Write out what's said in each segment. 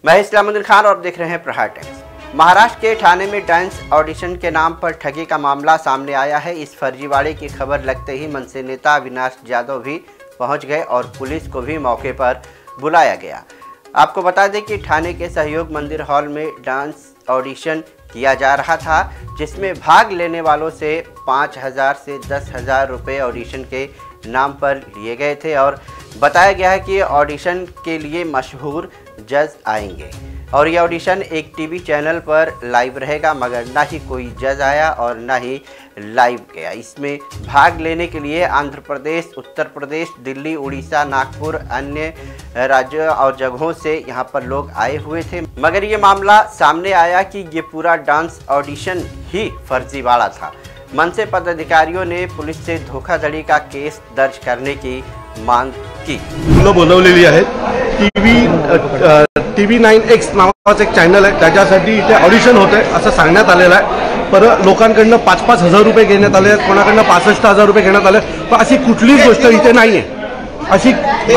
मैं इस्लामुद्दीन खान और देख रहे हैं प्रहार टाइम्स। महाराष्ट्र के ठाणे में डांस ऑडिशन के नाम पर ठगी का मामला सामने आया है। इस फर्जीवाड़े की खबर लगते ही मनसे नेता अविनाश जाधव भी पहुंच गए और पुलिस को भी मौके पर बुलाया गया। आपको बता दें कि ठाणे के सहयोग मंदिर हॉल में डांस ऑडिशन किया जा रहा था, जिसमें भाग लेने वालों से 5,000 से 10,000 रुपये ऑडिशन के नाम पर लिए गए थे और बताया गया है कि ऑडिशन के लिए मशहूर जज आएंगे और यह ऑडिशन एक टीवी चैनल पर लाइव रहेगा, मगर ना ही कोई जज आया और ना ही लाइव गया। इसमें भाग लेने के लिए आंध्र प्रदेश, उत्तर प्रदेश, दिल्ली, उड़ीसा, नागपुर, अन्य राज्यों और जगहों से यहां पर लोग आए हुए थे, मगर ये मामला सामने आया कि ये पूरा डांस ऑडिशन ही फर्जीवाड़ा था। मनसे पदाधिकारियों ने पुलिस से धोखाधड़ी का केस दर्ज करने की मांग की। बोलवलेली आहेत टीव्ही 9X नावाचं एक चॅनल आहे, त्याच्यासाठी इथे ऑडिशन होत आहे असं सांगण्यात आलेलं आहे। पर लोकांकडनं 5-5 हजार रुपये घेण्यात आले, कोणाकडनं 65,000 रुपये घेण्यात आले, पण अशी कुठलीच गोष्ट इथे नाही आहे। अशी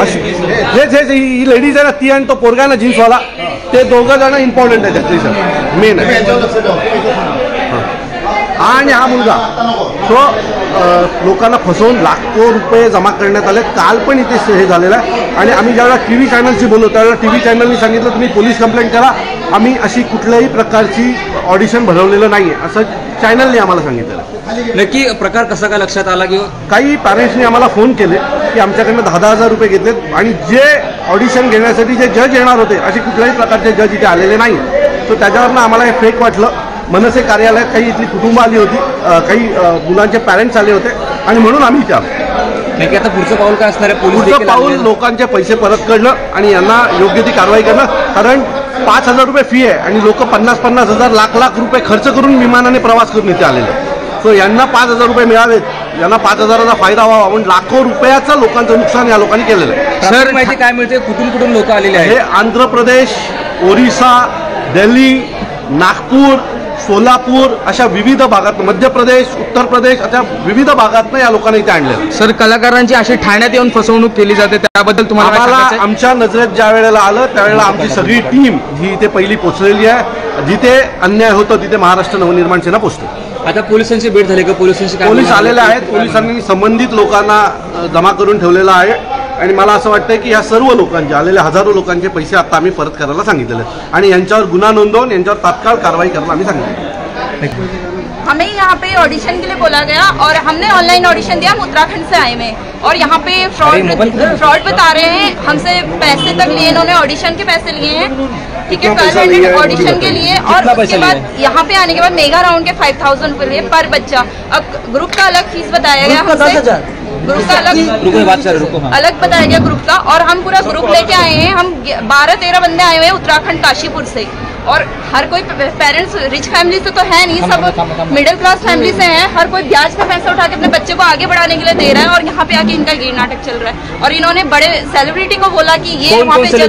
ही लेडीज आहे ना, ती आणि तो पोरगा ना जीन्सवाला, ते दोघं जण इम्पॉर्टंट आहे त्यातले, मेन आहे। आणि हा मुलगा तो लोकांना फसवून लाखो रुपये जमा करण्यात आले। काल पण इथे हे झालेलं आहे आणि आम्ही ज्यावेळेला टीव्ही चॅनलशी बोललो त्यावेळेला टीव्ही चॅनलनी सांगितलं तुम्ही पोलीस कंप्लेंट करा, आम्ही अशी कुठल्याही प्रकारची ऑडिशन भरवलेलं नाही आहे असं चॅनलने आम्हाला सांगितलं। नक्की प्रकार कसा काय लक्षात आला की काही पॅरेंट्सनी आम्हाला फोन केले की आमच्याकडनं 10,000 रुपये घेतलेत आणि जे ऑडिशन घेण्यासाठी जे जज येणार होते असे कुठल्याही प्रकारचे जज इथे आलेले नाही। तो त्याच्यावरनं आम्हाला हे फेक वाटलं। मनसे कार्यालयात काही इथली कुटुंब आली होती, काही मुलांचे पॅरेंट्स आले होते आणि म्हणून आम्ही इथे आलो। नक्की आता पुढचं पाऊल काय असणार आहे? पुढचं पाऊल लोकांचे पैसे परत करणं आणि यांना योग्य ती कारवाई करणं, कारण 5,000 रुपये फी आहे आणि लोक 50-50 हजार, लाख रुपये खर्च करून विमानाने प्रवास करून इथे आलेले। सो यांना 5,000 रुपये मिळावेत, यांना 5,000चा फायदा व्हावा म्हणून लाखो रुपयाचं लोकांचं नुकसान या लोकांनी केलेलं आहे। सर माहिती काय मिळते कुठून लोक आलेले आहेत? हे आंध्र प्रदेश, ओरिसा, दिल्ली, नागपूर, सोलापूर अशा विविध भागात, मध्य प्रदेश, उत्तर प्रदेश अशा विविध भागातनं या लोकांना इथे आणले। सर कलाकारांची अशी ठाण्यात येऊन फसवणूक केली जाते, त्याबद्दल तुम्हाला आमच्या नजरेत ज्या वेळेला आलं त्यावेळेला आमची सगळी टीम ही इथे पहिली पोहोचलेली आहे। जिथे अन्याय होतो तिथे महाराष्ट्र नवनिर्माण सेना पोहोचते। आता पोलिसांची भेट झाली का? पोलीस आलेले आहेत, पोलिसांनी संबंधित लोकांना जमा करून ठेवलेला आहे आणि मला असं वाटतं की या सर्व लोकांचे आलेले हजारो लोकांचे पैसे आता आम्ही परत करायला सांगितलेले आणि यांच्यावर गुन्हा नोंदवून यांच्यावर तात्काळ कारवाई करायला आम्ही सांगितलं। हमें यहाँ पे ऑडिशन के लिए बोला गया और हमने ऑनलाइन ऑडिशन दिया। हम उत्तराखंड से आए हैं और यहाँ पे फ्रॉड बता रहे हैं, हमसे पैसे तक लिए इन्होंने, ऑडिशन के पैसे लिए हैं, ठीक है, 1200 ऑडिशन के लिए और उसके बाद यहाँ पे आने के बाद मेगा राउंड के 5,000 रुपये पर बच्चा। अब ग्रुप का अलग फीस बताया गया हमसे, ग्रुप का अलग बताया गया ग्रुप का, और हम पूरा ग्रुप लेके आए हैं। हम 12-13 बंदे आए हुए हैं उत्तराखंड काशीपुर से, और हर कोई पेरेंट्स रिच फैमिली से तो है नहीं, सब मिडिल क्लास फैमिली से हैं। हर कोई ब्याज पे पैसा उठा के अपने बच्चे को आगे बढ़ाने के लिए दे रहा है और यहाँ पे आके इनका ये नाटक चल रहा है। और इन्होंने बड़े सेलिब्रिटी को बोला कि ये वहाँ पे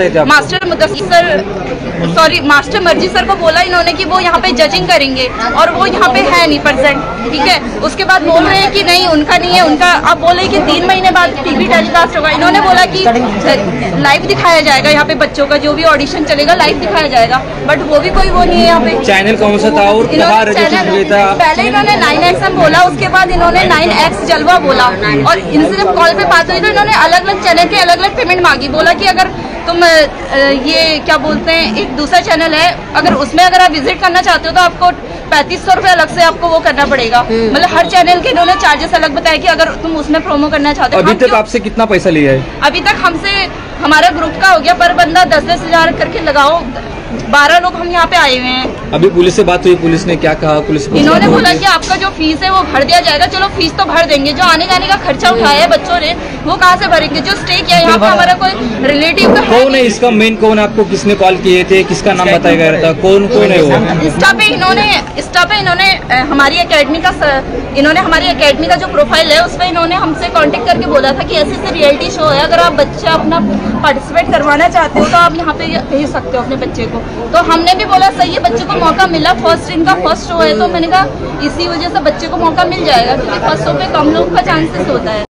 मास्टर मर्जी सर को बोला इन्होंने कि वो यहाँ पे जजिंग करेंगे और वो यहाँ पे है नहीं प्रेजेंट, ठीक है। उसके बाद बोल रहे हैं कि नहीं उनका नहीं है, उनका अब बोले कि 3 महीने बाद टीवी टेलीकास्ट होगा। इन्होंने बोला कि लाइव दिखाया जाएगा, यहाँ पे बच्चों का जो भी ऑडिशन चलेगा लाइव दिखाया जाएगा, बट वो भी कोई वो नहीं है यहाँ पे। चैनल कौन सा था और कहाँ रजिस्टर हुआ था? पहले इन्होंने 9XM बोला, उसके बाद इन्होंने 9X जलवा बोला और इनसे जब कॉल पे बात हुई तो इन्होंने अलग अलग चैनल के अलग अलग पेमेंट मांगी। बोला कि अगर तुम ये क्या बोलते हैं, एक दूसरा चैनल है, अगर उसमें अगर आप विजिट करना चाहते हो तो आपको 3500 रुपये अलग से आपको वो करना पड़ेगा। मतलब हर चैनल के इन्होंने चार्जेस अलग बताया कि अगर तुम उसमें प्रोमो करना चाहते हो। अभी तक आपसे कितना पैसा लिया है? अभी तक हमसे, हमारा ग्रुप का हो गया पर बंदा 10-10 हजार करके लगाओ, 12 लोग हम यहाँ पे आए हुए हैं। अभी पुलिस से बात हुई, पुलिस ने क्या कहा? पुलिस इन्होंने बोला कि आपका जो फीस है वो भर दिया जाएगा। चलो फीस तो भर देंगे, जो आने जाने का खर्चा उठाया है बच्चों ने वो कहाँ से भरेंगे? जो स्टे किया यहाँ पे हमारा कोई रिलेटिव तो कौन है? इसका मेन कौन है? आपको किसने कॉल किए थे? किसका नाम बताया गया था? कौन है वो? इंस्टा पे इन्होंने हमारी एकेडमी का जो प्रोफाइल है उसमें इन्होंने हमसे कांटेक्ट करके बोला था कि ऐसे रियलिटी शो है, अगर आप बच्चा अपना पार्टिसिपेट करवाना चाहते हो तो आप यहाँ पे भेज सकते हो अपने बच्चे को। तो हमने भी बोला सही है, बच्चे को मौका मिला, इनका फर्स्ट शो है, तो मैंने कहा इसी वजह से बच्चे को मौका मिल जाएगा क्योंकि फर्स्ट शो पे कम लोग का चांसेस होता है।